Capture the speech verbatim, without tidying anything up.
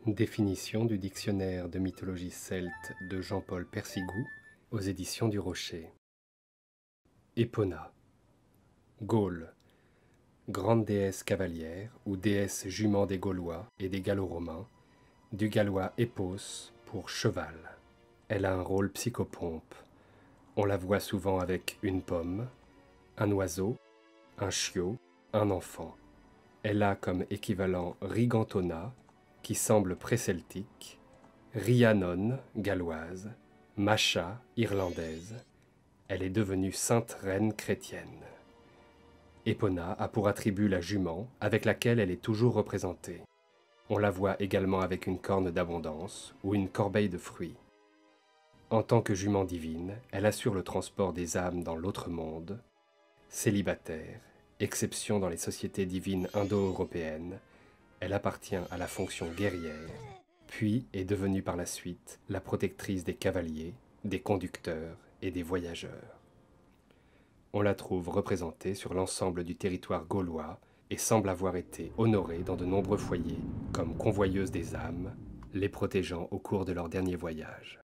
Définition du dictionnaire de mythologie celte de Jean-Paul Persigou aux éditions du Rocher. Epona. Gaule. Grande déesse cavalière ou déesse jument des Gaulois et des Gallo-Romains, du gallois épos pour cheval. Elle a un rôle psychopompe. On la voit souvent avec une pomme, un oiseau, un chiot, un enfant. Elle a comme équivalent Rigantona, qui semble pré-celtique, Rhiannon, galloise, Macha, irlandaise. Elle est devenue sainte reine chrétienne. Epona a pour attribut la jument, avec laquelle elle est toujours représentée. On la voit également avec une corne d'abondance ou une corbeille de fruits. En tant que jument divine, elle assure le transport des âmes dans l'autre monde. Célibataire, exception dans les sociétés divines indo-européennes, elle appartient à la fonction guerrière, puis est devenue par la suite la protectrice des cavaliers, des conducteurs et des voyageurs. On la trouve représentée sur l'ensemble du territoire gaulois et semble avoir été honorée dans de nombreux foyers comme convoyeuse des âmes, les protégeant au cours de leur dernier voyage.